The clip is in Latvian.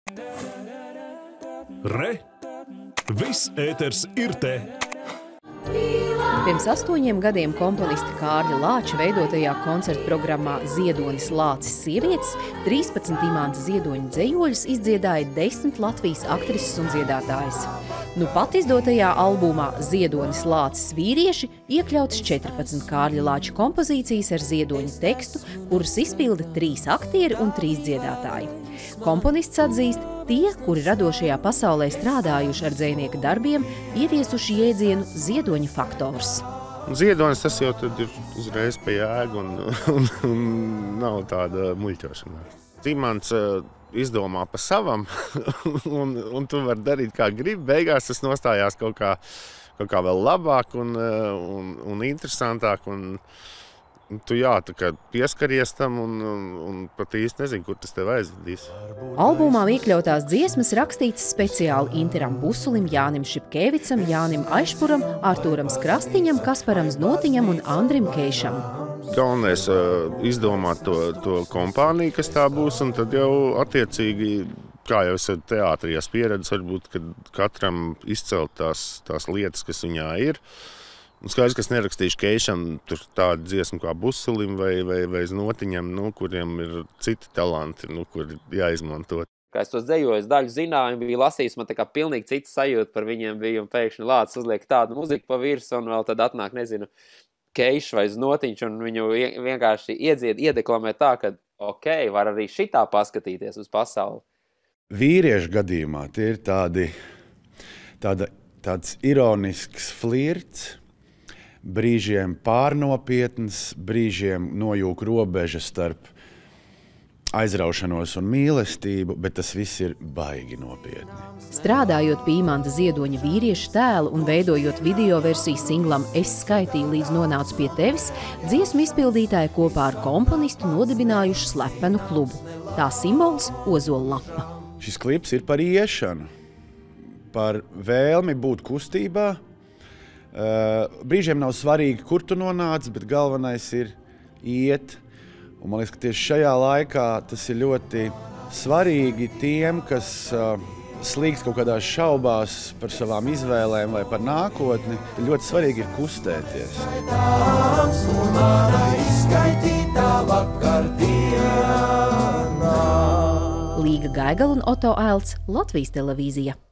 Re! Viss ēters ir te! Pirms 8 gadiem komponista Kārļa Lāča veidotajā koncerta programmā Ziedonis Lācis sievietes 13 Imanta Ziedoņa dzejoļus izdziedāja 10 Latvijas aktrises un dziedātājas. Nu pat izdotajā albumā Ziedonis Lācis vīrieši iekļautas 14 Kārļa Lāča kompozīcijas ar ziedoņa tekstu, kuras izpilda 3 aktieri un 3 dziedātāji. Komponists atzīst, tie, kuri radošajā pasaulē strādājuši ar dzejnieka darbiem, ieviesuši jēdzienu ziedoņa faktors. Ziedonis tas jau tad ir uzreiz pie jēga un nav tāda muļķošana. Imants izdomā pa savam un tu vari darīt kā gribi. Beigās tas nostājās kaut kā vēl labāk un interesantāk. Tu tā kā pieskaries tam un pat īsti nezinu, kur tas tev aizvedīs. Albumā iekļautās dziesmas rakstītas speciāli Interam Busulim, Jānim Šipkēvicam, Jānim Aišpuram, Artūram Skrastiņam, Kasparam Znotiņam un Andrim Keišam. Galvenais izdomāt to kompāniju, kas tā būs, un tad jau attiecīgi, kā jau esat teātrijās pieredzes, varbūt, kad katram izcelt tās lietas, kas viņā ir. Un skaidrs, ka es nerakstīšu Keišam tur tādu dziesmu kā Busulim vai Znotiņam, kuriem ir citi talanti, kur jāizmanto. Kā es tos dzejojos daļu zināju, biju lasījis, man tā kā pilnīgi cita sajūta par viņiem bija, un pēkšņi Lācis uzliek tādu muziku pa virsmu, un vēl tad atnāk, nezinu, Keišs vai Znotiņš, un viņu vienkārši iedeklamē tā, ka var arī šitā paskatīties uz pasauli. Vīriešu gadījumā tie ir tāds ironisks flirts, brīžiem pārnopietns, brīžiem nojūk robeža starp aizraušanos un mīlestību, bet tas viss ir baigi nopietni. Strādājot pie Imanta Ziedoņa vīrieša tēla un veidojot video versiju singlam Es skaitīju līdz nonācu pie tevis, dziesmu izpildītāji kopā ar komponistu nodibinājuši slepenu klubu. Tā simbols Ozola lapa. Šis klips ir par iešanu, par vēlmi būt kustībā. Brīžiem nav svarīgi, kur tu nonāc, bet galvenais ir iet. Un man liekas, ka tieši šajā laikā tas ir ļoti svarīgi tiem, kas slīgst kaut kādās šaubās par savām izvēlēm vai par nākotni. Ļoti svarīgi ir kustēties. Līga Gaigala un Oto Ēlts, Latvijas televīzija.